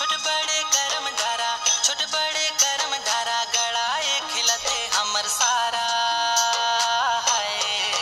छोटे बड़े करम डारा, छोटे बड़े करम डारा, गड़ाए खिलते हमर सारा हाय।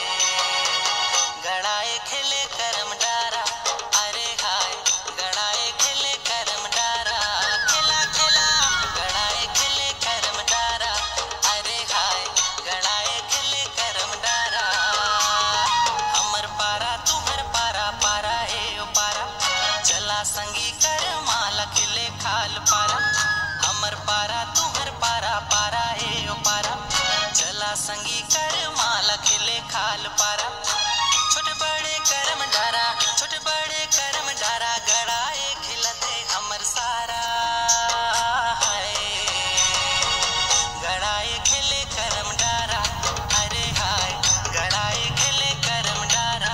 गड़ाए खिले करम डारा, अरे हाय। गड़ाए खिले करम डारा, खिला खिला। गड़ाए खिले करम डारा, अरे हाय। गड़ाए खिले करम डारा। हमर पारा तुहर पारा, पारा हे ओ पारा। चला संगी कर माला खिले खाल पारा। हमर पारा तुहर पारा, पारा हे ओ पारा। चला संगी कर माला खिले खाल पारा। छोटे बड़े करम डारा, छोटे बड़े करम डारा, गड़ाए खिलते हमर सारा हाय। गड़ाए खिले करम डारा, अरे हाय। गड़ाए खिले करम डारा।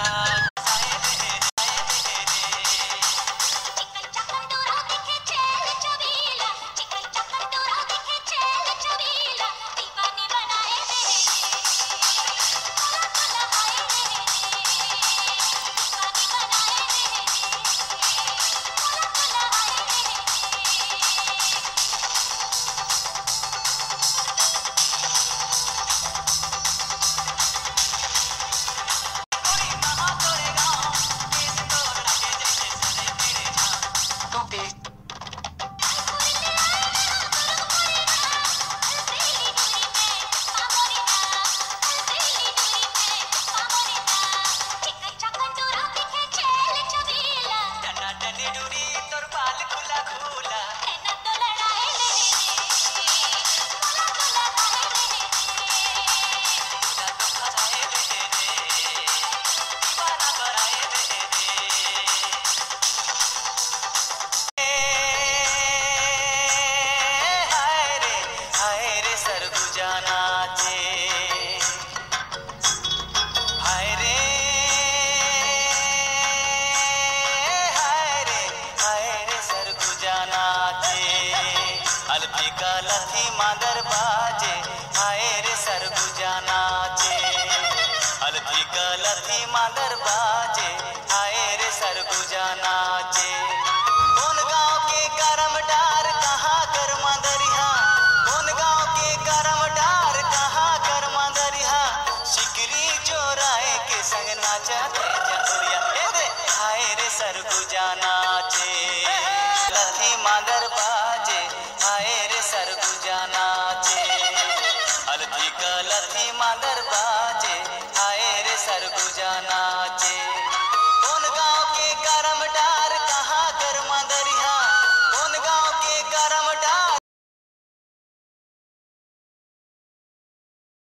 अलती का लथी मादर बाजे, हाय रे सरगुजा नाचे। अलती का लथी मादर बाजे, हाय रे सरगुजा नाचे। कौन गाँव के करम डार, कहाँ कर मादरिया। कौन गाँव के करम डार, कहाँ कर मादरिया। शिकरी चोराए के संग नाचते जहुरिया, हाय रे सरगुजा नाचे। लथी मादर बाजे, हाय रे सरगुजा नाचे। अलती का लथी मादर बाजे, हाय रे सरगुजा नाचे।